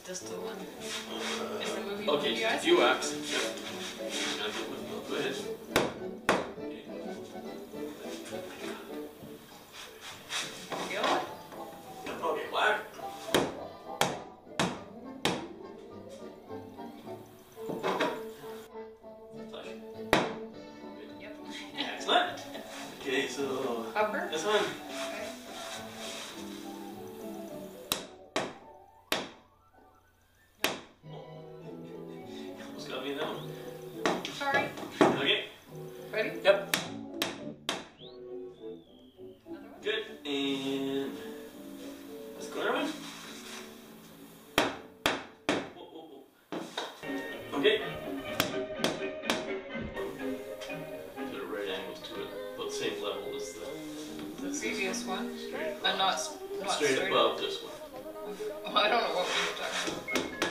Just the one. Is the movie okay, you guys? you act. Yep. Go ahead. Go. Okay, black. Flash. Yep. Excellent. Okay, so Upper? this one. Okay. Almost got me in that one. Sorry. Okay. Ready? Yep. Another one? Good. And let's go another one. Whoa, whoa, whoa. Okay. There are right angles to it, about the same level as the Previous one. straight Not above. Straight above this one. Oh, I don't know what we were talking about.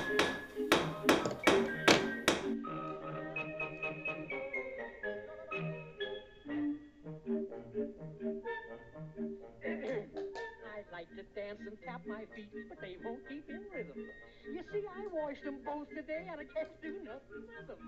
I'd like to dance and tap my feet, but they won't keep in rhythm. You see, I washed them both today, and I can't do nothing with them.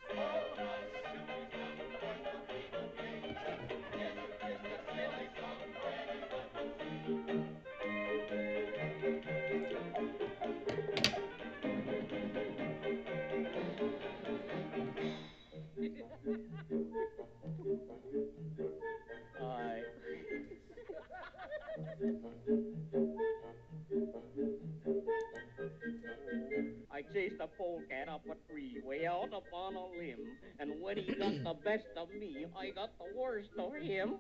I chased a polecat up a tree, way out upon a limb, and when he got the best of me, I got the worst of him.